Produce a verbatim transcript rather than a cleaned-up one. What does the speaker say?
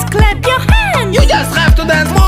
clap your hands. You just have to dance.